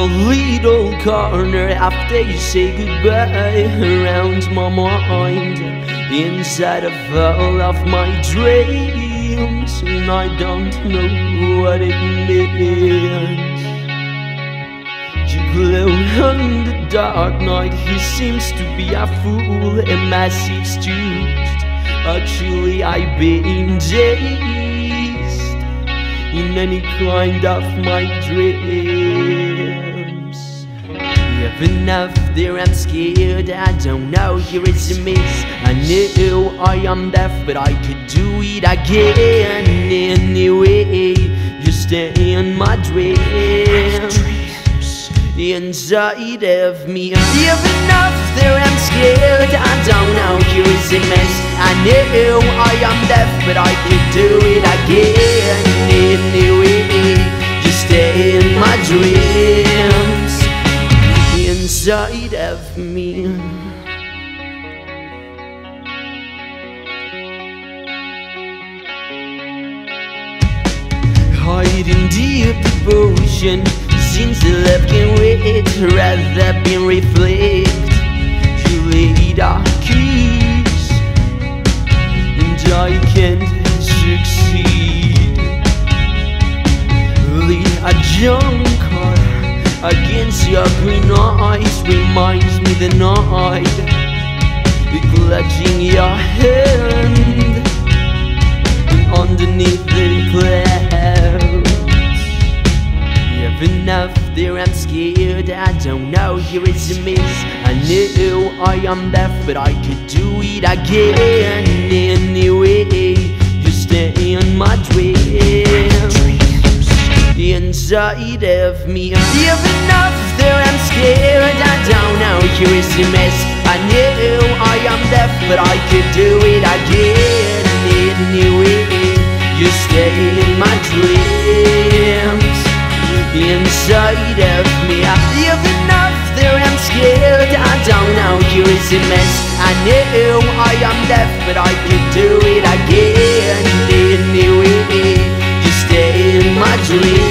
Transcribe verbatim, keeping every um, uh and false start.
little corner after you say goodbye, around my mind, inside of all of my dreams, and I don't know what it means. You glow on the dark night, he seems to be a fool, a massive stooge. Actually I've been dazed in any kind of my dreams. Even after I'm scared, I don't know, here is a miss. I know I am deaf, but I could do it again. Anyway, you stay in my dreams, inside of me. Even after I'm scared, I don't know, here is a mess. I know I am deaf, but I could do it again. Anyway, you stay in my dreams, inside of me. Hiding deep devotion, since the love can wait, rather been reflect. You laid a kiss, and I can't succeed. Lead a junk car against your green eyes reminds me the night, clutching your hand underneath the clouds. Even after I'm scared, I don't know, here is a miss. I know I am deaf, but I could do it again. Anyway, you stay in my dreams, inside of me. Even after I'm scared, I don't know, here is a mess. I know I am deaf, but I could do it again. Anyway, you stay in my dreams, inside of me. Even after I'm scared, I don't know, here is a mess. I know I am deaf, but I could do it again. Anyway, you stay in my dreams.